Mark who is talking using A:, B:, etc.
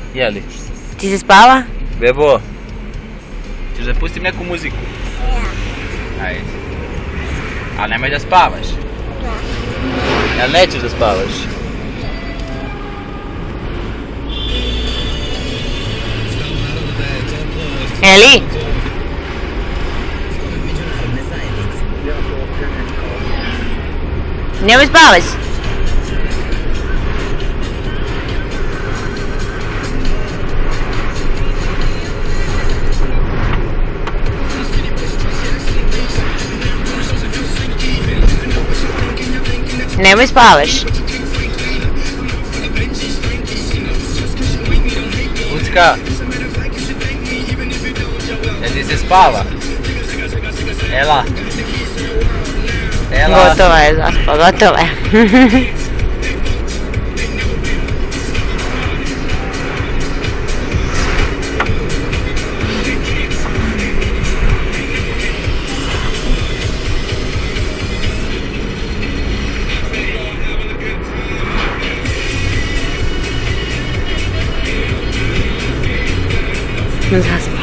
A: Jeli?
B: Ti se spava?
A: Bebo, ćeš da pustim neku muziku? Ajde. Ali nemoj da spavaš. Jel nećeš da spavaš?
B: Eli? Nemoj spavaš. Nemoj spavaš.
A: Lucka. Jel ti se spava? Ela. Ela.
B: Gotova je, zaspa, gotova je. Zaspa.